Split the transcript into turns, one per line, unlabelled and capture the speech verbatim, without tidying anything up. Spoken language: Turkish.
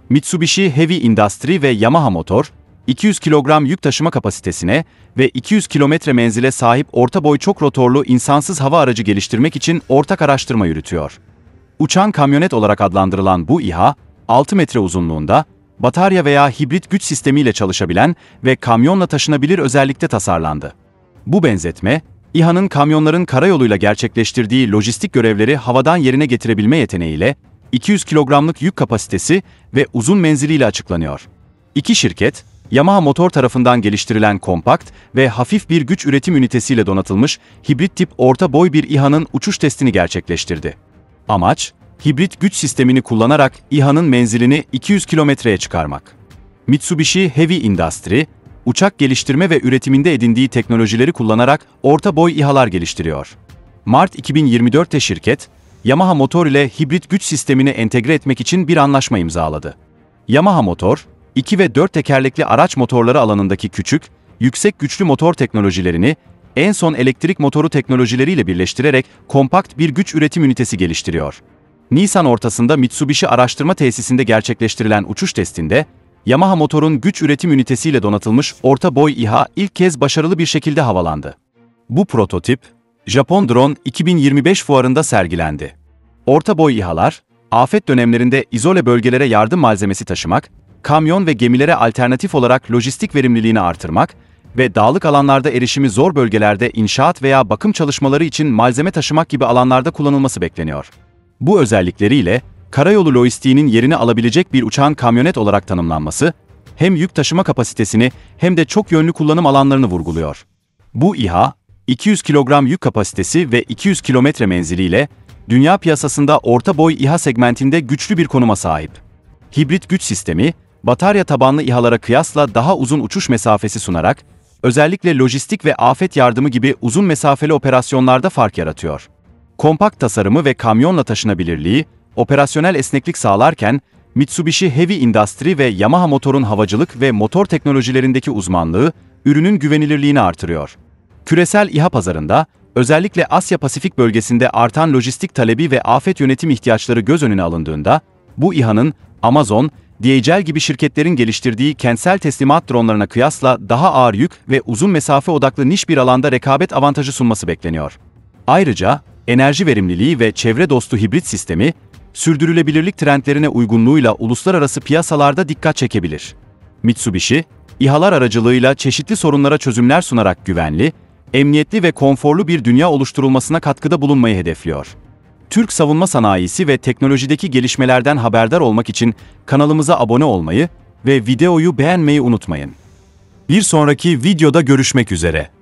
Mitsubishi Heavy Industry ve Yamaha Motor, iki yüz kilogram yük taşıma kapasitesine ve iki yüz kilometre menzile sahip orta boy çok rotorlu insansız hava aracı geliştirmek için ortak araştırma yürütüyor. Uçan kamyonet olarak adlandırılan bu İHA, altı metre uzunluğunda, batarya veya hibrit güç sistemiyle çalışabilen ve kamyonla taşınabilir özellikte tasarlandı. Bu benzetme, İHA'nın kamyonların karayoluyla gerçekleştirdiği lojistik görevleri havadan yerine getirebilme yeteneğiyle, iki yüz kilogramlık yük kapasitesi ve uzun menziliyle açıklanıyor. İki şirket, Yamaha Motor tarafından geliştirilen kompakt ve hafif bir güç üretim ünitesiyle donatılmış hibrit tip orta boy bir İHA'nın uçuş testini gerçekleştirdi. Amaç, hibrit güç sistemini kullanarak İHA'nın menzilini iki yüz kilometreye çıkarmak. Mitsubishi Heavy Industry, uçak geliştirme ve üretiminde edindiği teknolojileri kullanarak orta boy İHA'lar geliştiriyor. Mart iki bin yirmi dört'te şirket, Yamaha Motor ile hibrit güç sistemini entegre etmek için bir anlaşma imzaladı. Yamaha Motor, iki ve dört tekerlekli araç motorları alanındaki küçük, yüksek güçlü motor teknolojilerini, en son elektrik motoru teknolojileriyle birleştirerek kompakt bir güç üretim ünitesi geliştiriyor. Nisan ortasında Mitsubishi araştırma tesisinde gerçekleştirilen uçuş testinde, Yamaha Motor'un güç üretim ünitesiyle donatılmış orta boy İHA ilk kez başarılı bir şekilde havalandı. Bu prototip, Japon Drone iki bin yirmi beş fuarında sergilendi. Orta boy İHA'lar, afet dönemlerinde izole bölgelere yardım malzemesi taşımak, kamyon ve gemilere alternatif olarak lojistik verimliliğini artırmak ve dağlık alanlarda erişimi zor bölgelerde inşaat veya bakım çalışmaları için malzeme taşımak gibi alanlarda kullanılması bekleniyor. Bu özellikleriyle, karayolu lojistiğinin yerini alabilecek bir uçağın kamyonet olarak tanımlanması, hem yük taşıma kapasitesini hem de çok yönlü kullanım alanlarını vurguluyor. Bu İHA, iki yüz kilogram yük kapasitesi ve iki yüz kilometre menziliyle, dünya piyasasında orta boy İHA segmentinde güçlü bir konuma sahip. Hibrit güç sistemi, batarya tabanlı İHA'lara kıyasla daha uzun uçuş mesafesi sunarak, özellikle lojistik ve afet yardımı gibi uzun mesafeli operasyonlarda fark yaratıyor. Kompakt tasarımı ve kamyonla taşınabilirliği, operasyonel esneklik sağlarken, Mitsubishi Heavy Industry ve Yamaha Motor'un havacılık ve motor teknolojilerindeki uzmanlığı, ürünün güvenilirliğini artırıyor. Küresel İHA pazarında, özellikle Asya-Pasifik bölgesinde artan lojistik talebi ve afet yönetim ihtiyaçları göz önüne alındığında, bu İHA'nın Amazon, D H L gibi şirketlerin geliştirdiği kentsel teslimat dronlarına kıyasla daha ağır yük ve uzun mesafe odaklı niş bir alanda rekabet avantajı sunması bekleniyor. Ayrıca, enerji verimliliği ve çevre dostu hibrit sistemi, sürdürülebilirlik trendlerine uygunluğuyla uluslararası piyasalarda dikkat çekebilir. Mitsubishi, İHA'lar aracılığıyla çeşitli sorunlara çözümler sunarak güvenli, emniyetli ve konforlu bir dünya oluşturulmasına katkıda bulunmayı hedefliyor. Türk savunma sanayisi ve teknolojideki gelişmelerden haberdar olmak için kanalımıza abone olmayı ve videoyu beğenmeyi unutmayın. Bir sonraki videoda görüşmek üzere.